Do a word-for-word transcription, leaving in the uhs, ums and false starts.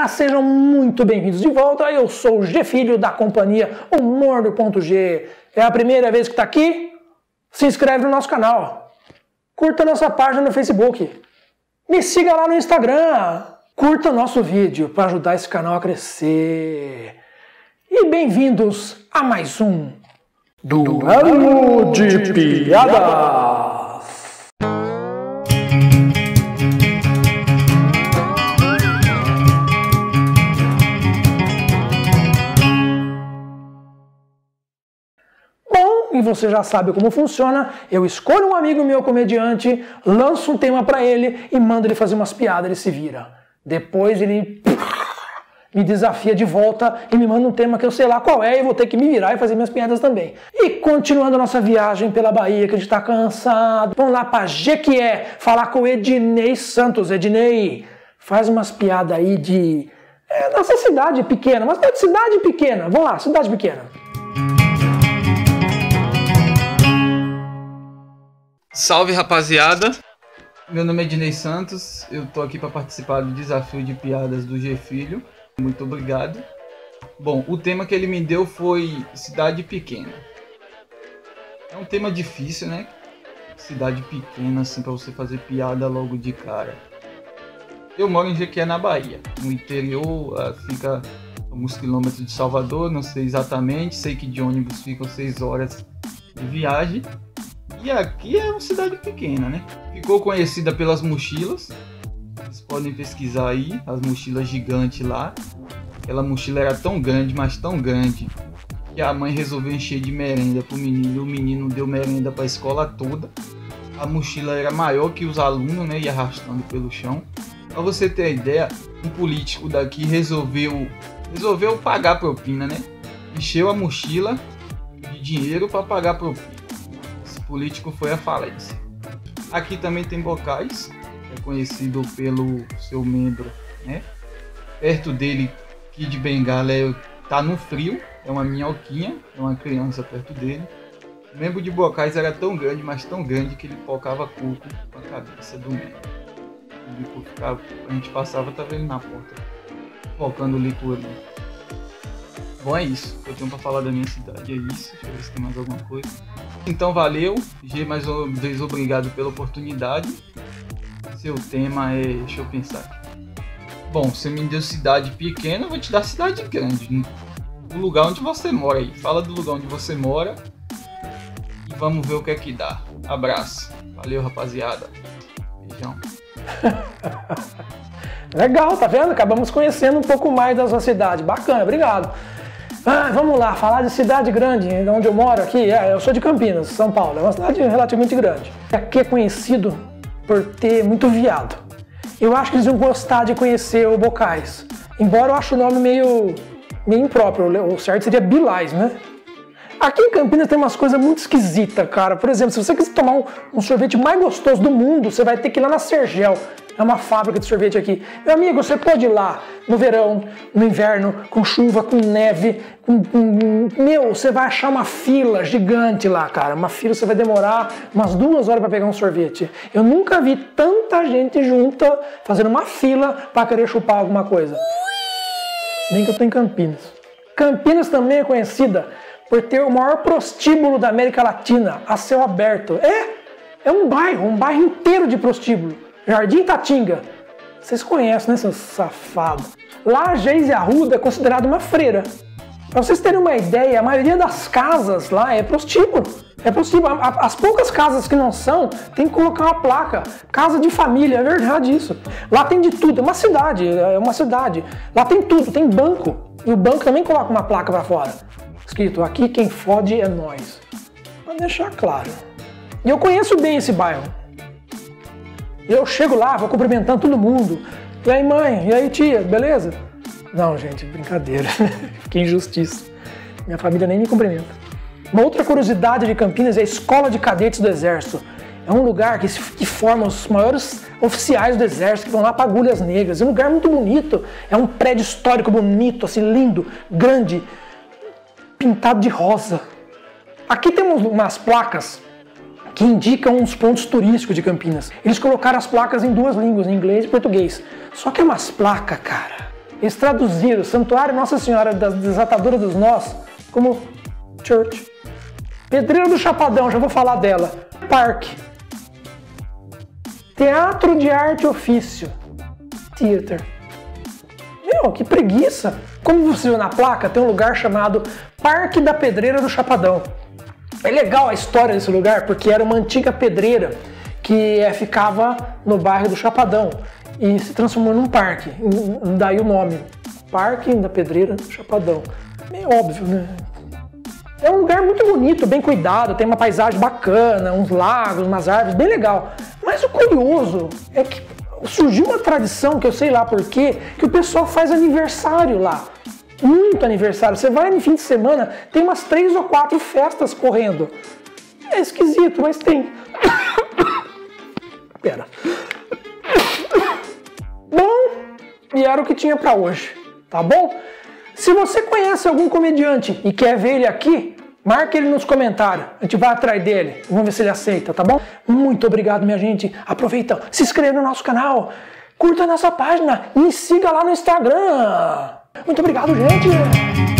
sejam muito bem-vindos de volta. Eu sou o G Filho da companhia Humor do Ponto G. É a primeira vez que está aqui? Se inscreve no nosso canal. Curta nossa página no Facebook. Me siga lá no Instagram. Curta nosso vídeo para ajudar esse canal a crescer. E bem-vindos a mais um Duelo de Piadas. E você já sabe como funciona. Eu escolho um amigo meu comediante, lanço um tema pra ele e mando ele fazer umas piadas, ele se vira. Depois ele me desafia de volta e me manda um tema que eu sei lá qual é e vou ter que me virar e fazer minhas piadas também. E continuando a nossa viagem pela Bahia, que a gente tá cansado, vamos lá pra Jequié, falar com o Ednei Santos. Ednei, faz umas piadas aí de... É, nossa cidade pequena, mas é de cidade pequena. Vamos lá, cidade pequena. Salve, rapaziada! Meu nome é Ednei Santos, eu tô aqui para participar do desafio de piadas do G Filho. Muito obrigado. Bom, o tema que ele me deu foi cidade pequena. É um tema difícil, né? Cidade pequena, assim, para você fazer piada logo de cara. Eu moro em Jequié, na Bahia. No interior, fica alguns quilômetros de Salvador, não sei exatamente. Sei que de ônibus ficam seis horas de viagem. E aqui é uma cidade pequena, né? Ficou conhecida pelas mochilas. Vocês podem pesquisar aí, as mochilas gigantes lá. Aquela mochila era tão grande, mas tão grande, que a mãe resolveu encher de merenda pro menino. E o menino deu merenda para a escola toda. A mochila era maior que os alunos, né? E arrastando pelo chão. Para você ter a ideia, um político daqui resolveu, resolveu pagar a propina, né? Encheu a mochila de dinheiro para pagar a propina. Político foi a falência. Aqui também tem Bocais, é conhecido pelo seu membro, né? Perto dele, Kid Bengala, é, tá no frio, é uma minhoquinha, é uma criança perto dele. O membro de Bocais era tão grande, mas tão grande que ele pocava coco com a cabeça do membro. Ele ficava, a gente passava, tava ele na porta, focando licor ali. Bom, é isso que eu tenho para falar da minha cidade, é isso. Deixa eu ver se tem mais alguma coisa. Então valeu, G, mais uma vez obrigado pela oportunidade. Seu tema é, deixa eu pensar aqui. Bom, você me deu cidade pequena, eu vou te dar cidade grande. O lugar onde você mora aí, fala do lugar onde você mora e vamos ver o que é que dá. Abraço, valeu rapaziada, beijão. Legal, tá vendo? Acabamos conhecendo um pouco mais da sua cidade, bacana, obrigado. Ah, vamos lá, falar de cidade grande, onde eu moro aqui. É, eu sou de Campinas, São Paulo, é uma cidade relativamente grande. Aqui é conhecido por ter muito viado. Eu acho que eles vão gostar de conhecer o Bocais. Embora eu ache o nome meio, meio impróprio, o certo seria Bilais, né? Aqui em Campinas tem umas coisas muito esquisitas, cara. Por exemplo, se você quiser tomar um, um sorvete mais gostoso do mundo, você vai ter que ir lá na Sergel. É uma fábrica de sorvete aqui. Meu amigo, você pode ir lá no verão, no inverno, com chuva, com neve, com, com... Meu, você vai achar uma fila gigante lá, cara. Uma fila, você vai demorar umas duas horas para pegar um sorvete. Eu nunca vi tanta gente junta fazendo uma fila para querer chupar alguma coisa. Nem que eu tô em Campinas. Campinas também é conhecida por ter o maior prostíbulo da América Latina, a céu aberto. É, é um bairro, um bairro inteiro de prostíbulo. Jardim Tatinga. Vocês conhecem, né, seus safados? Lá, Geis e Arruda é considerado uma freira. Pra vocês terem uma ideia, a maioria das casas lá é prostíbulo. É prostíbulo. As poucas casas que não são, tem que colocar uma placa. Casa de família, é verdade isso. Lá tem de tudo, é uma cidade, é uma cidade. Lá tem tudo, tem banco. E o banco também coloca uma placa pra fora. Escrito, aqui quem fode é nós. Pra deixar claro. E eu conheço bem esse bairro. Eu chego lá, vou cumprimentando todo mundo. E aí, mãe? E aí, tia? Beleza? Não, gente, brincadeira. Que injustiça. Minha família nem me cumprimenta. Uma outra curiosidade de Campinas é a Escola de Cadetes do Exército. É um lugar que, se, que forma os maiores oficiais do Exército que vão lá para Agulhas Negras. É um lugar muito bonito. É um prédio histórico bonito, assim, lindo, grande, pintado de rosa. Aqui temos umas placas que indicam uns pontos turísticos de Campinas. Eles colocaram as placas em duas línguas, em inglês e português. Só que é umas placas, cara, Eles traduziram Santuário Nossa Senhora da Desatadura dos Nós como church. Pedreira do Chapadão, já vou falar dela. Parque. Teatro de Arte e Ofício. Theater. Meu, que preguiça! Como você viu na placa, tem um lugar chamado Parque da Pedreira do Chapadão. É legal a história desse lugar, porque era uma antiga pedreira que é, ficava no bairro do Chapadão e se transformou num parque. Daí o nome, Parque da Pedreira do Chapadão. Meio óbvio, né? É um lugar muito bonito, bem cuidado, tem uma paisagem bacana, uns lagos, umas árvores, bem legal. Mas o curioso é que surgiu uma tradição, que eu sei lá porquê, que o pessoal faz aniversário lá. Muito aniversário. Você vai no fim de semana, tem umas três ou quatro festas correndo. É esquisito, mas tem. Pera. Bom, e era o que tinha pra hoje, tá bom? Se você conhece algum comediante e quer ver ele aqui, marque ele nos comentários. A gente vai atrás dele. Vamos ver se ele aceita, tá bom? Muito obrigado, minha gente. Aproveita, se inscreva no nosso canal, curta a nossa página e me siga lá no Instagram. Muito obrigado, gente.